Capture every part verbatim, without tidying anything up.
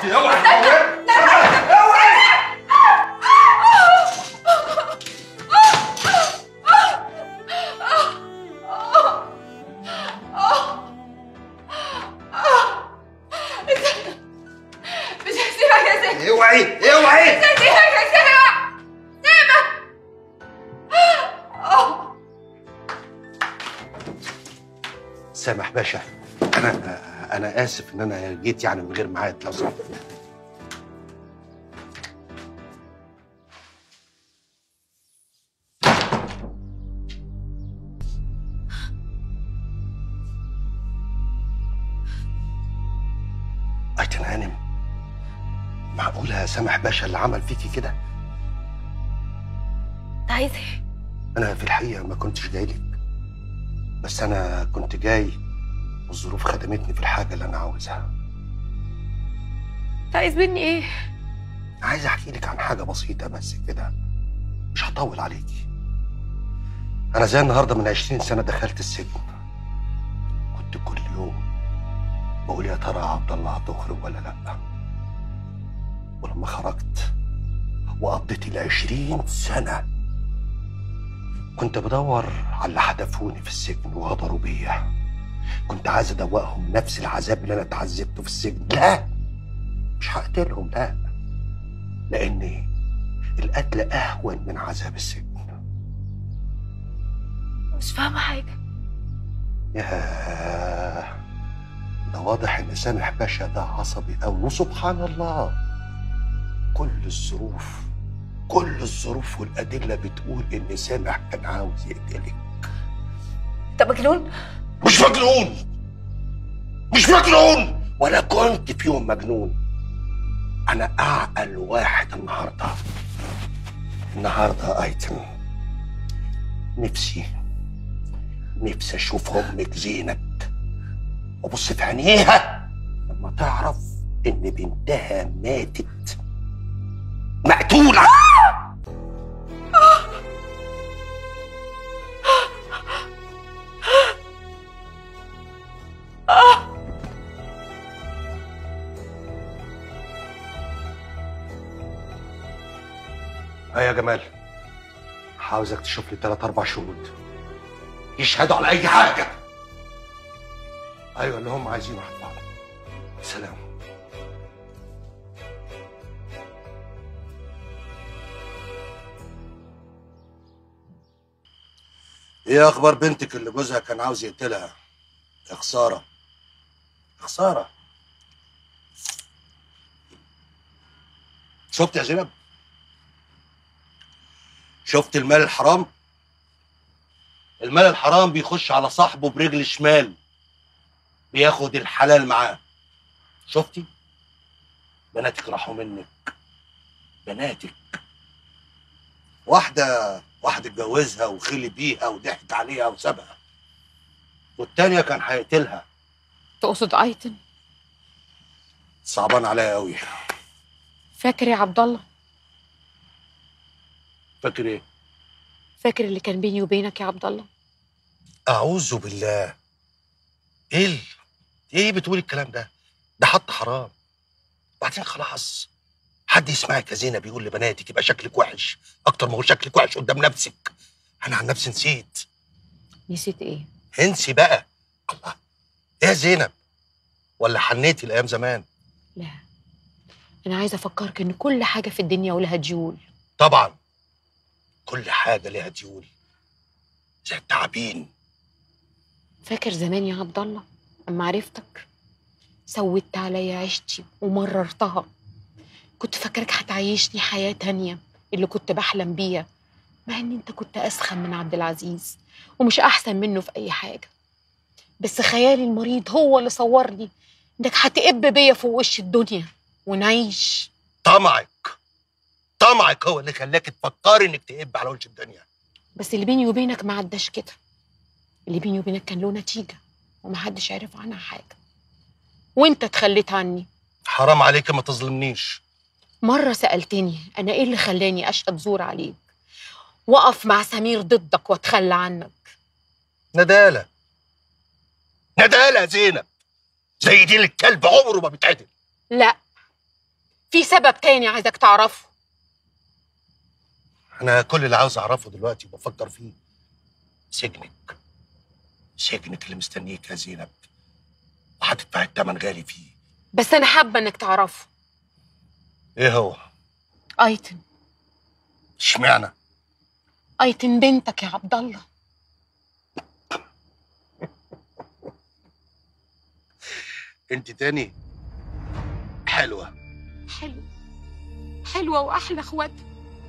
انت اوعي مش هسيبك يا سامح. اوعي اوعي مش هسيبك يا سامح. سامح. سامح باشا، انا انا اسف ان انا جيت يعني من غير ميعاد. لو سمحت ايتن هانم، معقولة سامح باشا اللي عمل فيكي كده؟ انت عايز ايه؟ انا في الحقيقة ما كنتش جاي لك، بس انا كنت جاي والظروف خدمتني في الحاجة اللي انا عاوزها. انت عايز مني ايه؟ عايز احكي لك عن حاجة بسيطة بس كده، مش هطول عليكي. انا زي النهارده من عشرين سنة دخلت السجن. كنت كل يوم بقول يا ترى عبد الله هتخرج ولا لا. ولما خرجت وقضيت العشرين سنة كنت بدور على اللي حدفوني في السجن وغدروا بيا. كنت عايز ادوقهم نفس العذاب اللي انا اتعذبته في السجن. لا، مش هقتلهم، لا، لان القتل اهون من عذاب السجن. مش فاهمة حاجة. ياه، ده واضح ان سامح باشا ده عصبي قوي. وسبحان الله، كل الظروف كل الظروف والادله بتقول ان سامح كان عاوز يقتلك. انت مجنون؟ مش مجنون، مش مجنون، ولا كنت في يوم مجنون. انا اعقل واحد النهارده. النهارده ايتم نفسي نفسي اشوف امك زينب وابص في عينيها لما تعرف ان بنتها ماتت مقتوله. ايه يا جمال، عاوزك تشوف لي ثلاث اربع شهود يشهدوا على اي حاجه. ايوه اللي هم عايزينه هطلع. سلام. ايه اخبار بنتك اللي جوزها كان عاوز يقتلها؟ يا خساره خساره. شفت يا زينب؟ شفت المال الحرام؟ المال الحرام بيخش على صاحبه برجل شمال، بياخد الحلال معاه. شفتي؟ بناتك راحوا منك، بناتك. واحدة واحد اتجوزها وخلي بيها وضحك عليها وسابها، والتانية كان هيقتلها. تقصد ايتن؟ صعبان عليا قوي. فاكر يا عبد الله؟ فاكر ايه؟ فاكر اللي كان بيني وبينك يا عبد الله؟ اعوذ بالله. ايه ال... ايه بتقول الكلام ده؟ ده حط حرام. وبعدين خلاص، حد يسمعك يا زينب بيقول لبناتك يبقى شكلك وحش اكتر ما هو شكلك وحش قدام نفسك. انا عن نفسي نسيت. نسيت ايه؟ انسي بقى. الله، ايه يا زينب؟ ولا حنيتي لايام زمان؟ لا، انا عايزه افكرك ان كل حاجه في الدنيا ولها ديول. طبعا كل حاجه ليها ديول، زي التعابين. فاكر زمان يا عبد الله اما عرفتك سودت عليا عيشتي ومررتها. كنت فاكرك هتعيشني حياه تانية اللي كنت بحلم بيها، مع ان انت كنت اسخن من عبد العزيز ومش احسن منه في اي حاجه. بس خيالي المريض هو اللي صورني انك هتقب بيا فوق وش الدنيا ونعيش. طمعك طمعك هو اللي خلاك تفكري انك تقب على وش الدنيا. بس اللي بيني وبينك ما عداش كده. اللي بيني وبينك كان له نتيجه ومحدش عرف عنها حاجه، وانت اتخليت عني. حرام عليك ما تظلمنيش. مره سالتني انا ايه اللي خلاني اشهد زور عليك واقف مع سمير ضدك واتخلى عنك. ندالة ندالة يا زينب، زي دي الكلب عمره ما بيتعدل. لا، في سبب تاني عايزك تعرفه. انا كل اللي عاوز اعرفه دلوقتي وبفكر فيه سجنك. سجنك اللي مستنيك يا زينب، وهتدفع الثمن غالي فيه. بس انا حابه انك تعرفه. ايه هو؟ ايتن. اشمعنى؟ ايتن بنتك يا عبد الله. انت تاني حلوه. حلوه حلوه واحلى اخواتها.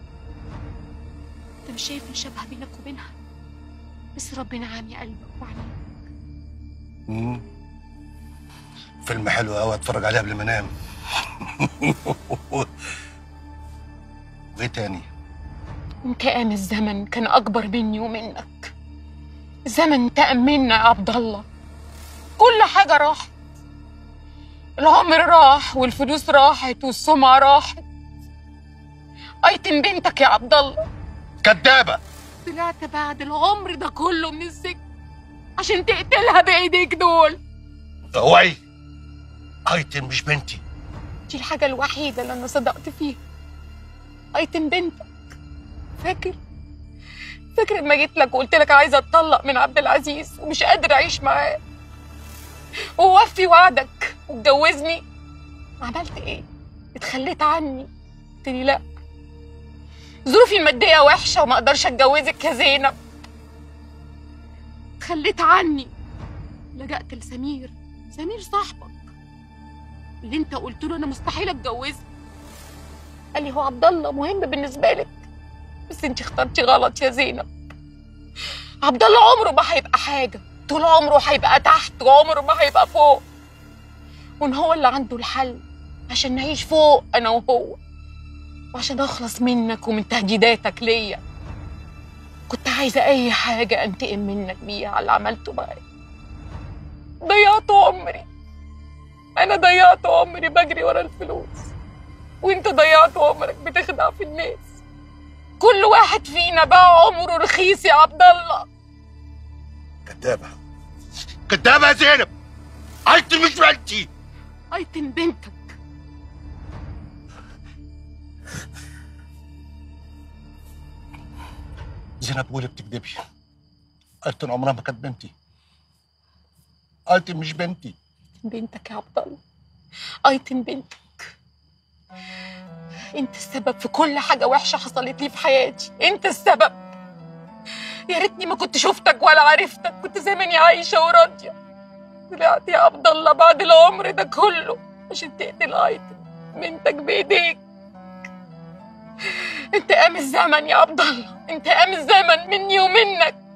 انت مش شايف الشبه بينك وبينها؟ بس ربنا عامي قلبك وعينيك. امم فيلم حلو قوي اتفرج عليه قبل ما انام. وايه تاني؟ انتقام الزمن كان اكبر مني ومنك. الزمن انتقم منا يا عبد الله. كل حاجه راحت. العمر راح والفلوس راحت والسمعه راحت. ايتن بنتك يا عبد الله. كدابه. طلعت بعد العمر ده كله من السجن عشان تقتلها بايديك دول. اوعي، ايتن مش بنتي. دي الحاجه الوحيده اللي انا صدقت فيها. ايتن بنتك. فاكر فاكر لما جيت لك وقلت لك عايزه اتطلق من عبد العزيز ومش قادره اعيش معاه، ووفي وعدك واتجوزني؟ عملت ايه؟ اتخليت عني. قلت لي لا، ظروفي الماديه وحشه وما اقدرش اتجوزك يا زينب. اتخليت عني. لجأت لسمير. سمير صاحبك اللي انت قلت له انا مستحيل اتجوزك. قال لي هو عبد الله مهم بالنسبه لك، بس انت اخترتي غلط يا زينب. عبد الله عمره ما هيبقى حاجه، طول عمره هيبقى تحت وعمره ما هيبقى فوق. وان هو اللي عنده الحل عشان نعيش فوق انا وهو، وعشان اخلص منك ومن تهديداتك ليا. كنت عايزه اي حاجه انتقم منك بيها على اللي عملته معايا. ضيعت عمري. انا ضيعت عمري بجري ورا الفلوس، وانت ضيعت عمرك بتخدع في الناس. كل واحد فينا باع عمره رخيص يا عبد الله. كدابه كدابه يا زينب. ايتن مش بنتي. ايتن بنتك. زينب قولي بتكدبي. ايتن عمرها ما كانت بنتي. ايتن مش بنتي. بنتك يا عبد الله. ايتن بنتك. انت السبب في كل حاجه وحشه حصلت لي في حياتي. انت السبب. يا ريتني ما كنت شفتك ولا عرفتك، كنت زماني عايشه وراضيه. طلعت يا عبد الله بعد العمر ده كله عشان تقتل ايتن بنتك بايديك. انتقام الزمن يا عبد الله، انتقام الزمن مني ومنك.